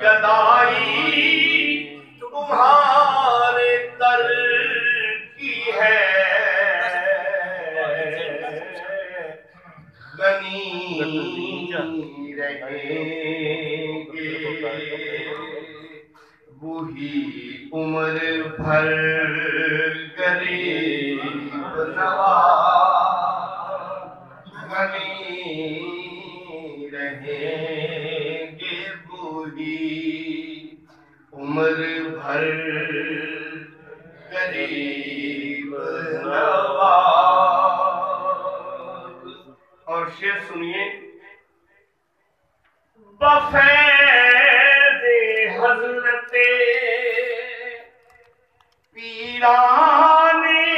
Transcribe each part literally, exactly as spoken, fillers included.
گدائی تمہارے در کی ہے، غنی رہیں گے وہی عمر بھر غریب نواز، غنی رہیں گے وہی عمر بھر غریب نواز۔ اور شعر سنیے، بفیض حضرت پیران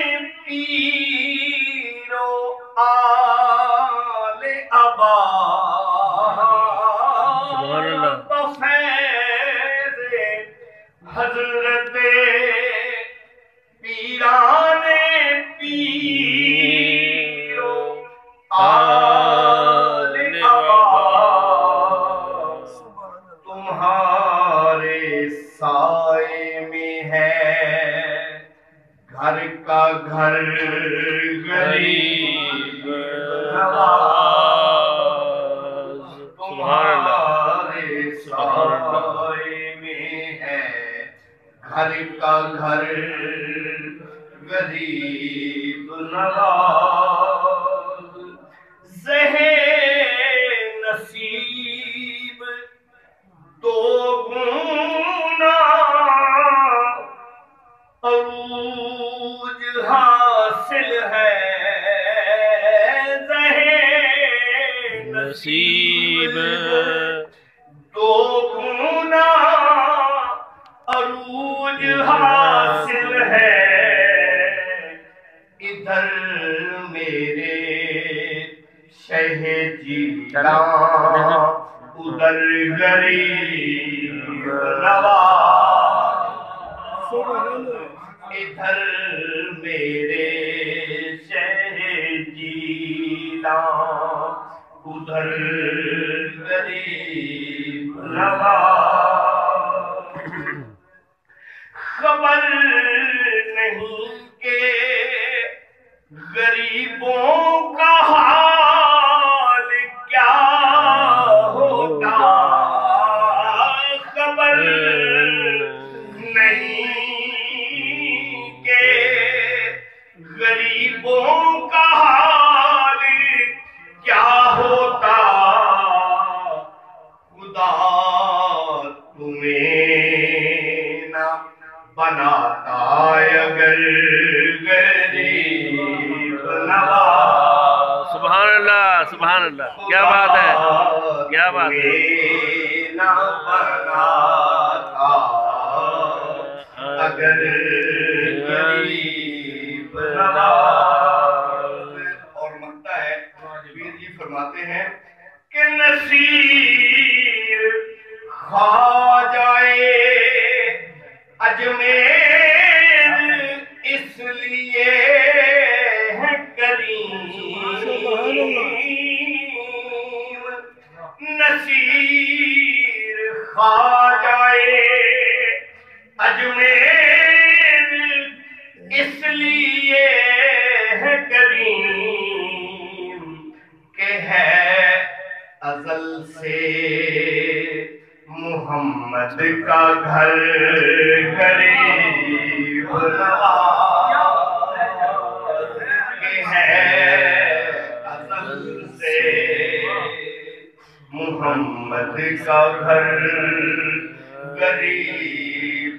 پیر و آل عباس، بفیض حضرت پیران پیر و آل عباس، تمہارے سائے میں ہے گھر کا گھر غریب نواز، تمہارے سائے میں ہے گھر کا گھر غریب نواز، زہ نصیب دو گنا عروج حاصل ہے، زہ نصیب دو گنا عروج حاصل ہے، ادھر میرے شہ جیلان ادھر غریب نواز، ادھر میرے شہ جیلان ادھر غریب نواز، خبر نہیں کہ غریبوں کا حال کیا ہوگا، خبر نہیں کہ غریبوں کا حال کیا ہوتا، خدا تمہیں نہ بناتا اگر غریب نواز، سبحان اللہ سبحان اللہ، کیا بات ہے کیا بات ہے، نہ بناتا اگر غریب نواز۔ اور مکتا ہے پیر جی فرماتے ہیں کہ نصیر خواجہ اجمیر اس لیے ہے کریم، نصیر خواجہ اجمیر اس لیے ہے کریم کہ ہے ازل سے محمد کا گھر غریب نواز، کہ ہے ازل سے محمد کا گھر غریب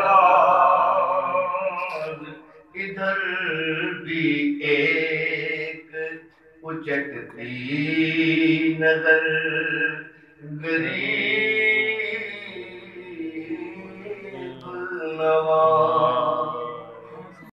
نواز، ادھر بھی ایک اچکتی نظر غریب نواز۔